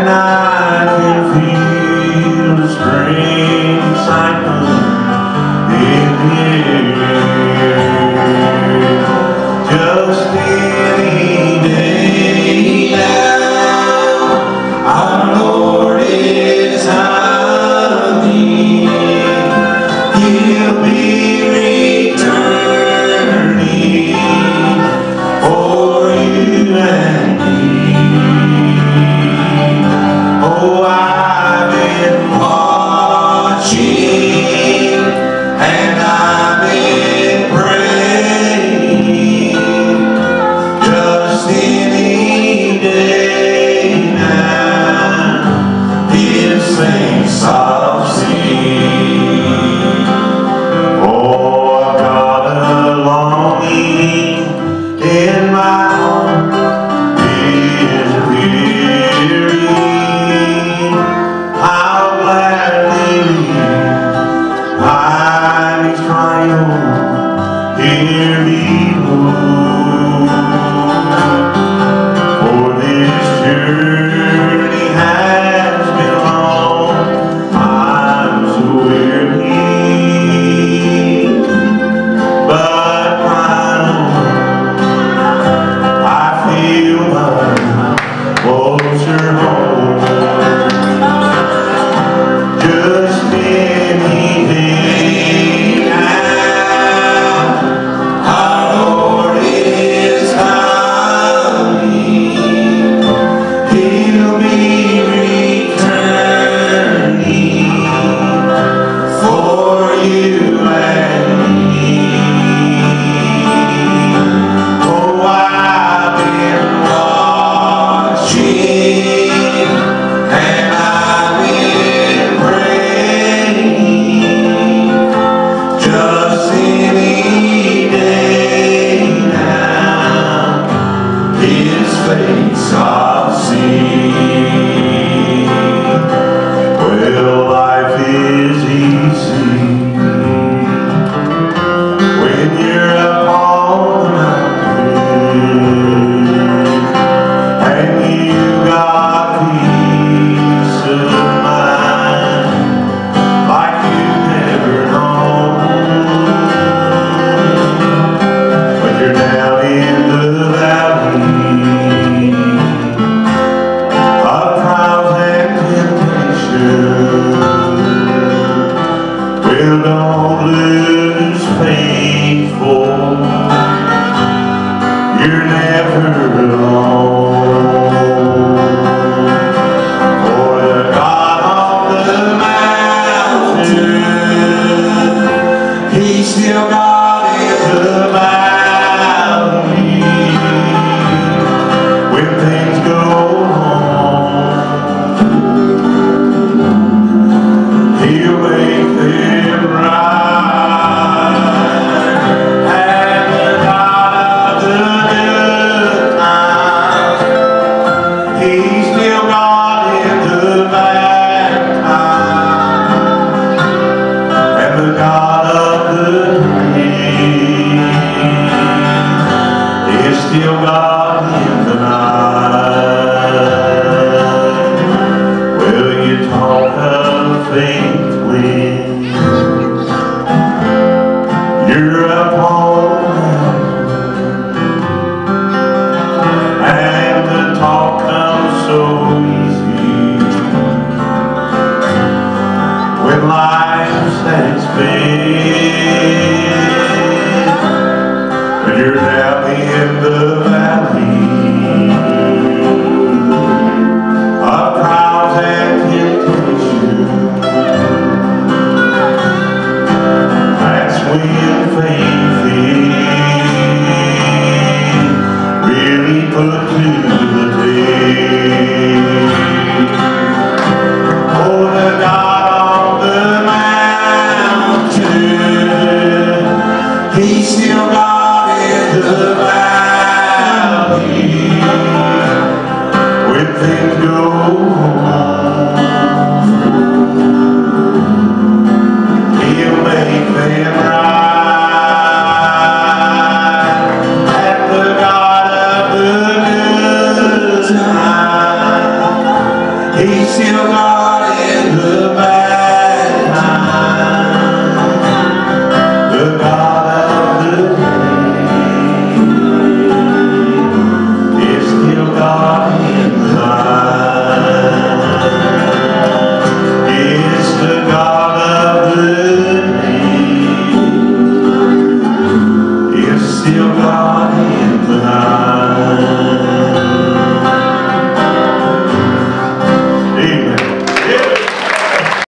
I can feel the spring cycle in the air. Just any day now, our Lord is coming. He'll be returning for you and me. Oh, I've been watching and I've been praying. Just any day now, His saints I'll see. Oh, I've got a longing in my heart, is weary. I'll gladly leave His triumph here below. For this journey has been long, I'm so weary, but my Lord, I feel much closer home. Just any day now, our Lord is coming. He'll be returning for you and me. Oh, I've been watching and I've been praying. Just any day now, His face I'll see. Well, life is easy when you're upon the mountain and you got peace of mind like you've never known. When you're down in the valley of trials and temptation, well, don't lose faith, for you're never alone. For the God on the mountain, He's still God in the valley. When things go wrong, He'll make them right. And the God of the good time, He's still God in the bad time. And the God of the day is still God in the night. Well, you talk of faith when you're upon and the talk comes so easy when life's at its best. When you're down in the valley of trials and temptation, that's when faith is really put to the test. Oh, the God on the mountain, He's still God in the valley. When things go wrong, He'll make them right. And the God of the good He's still God.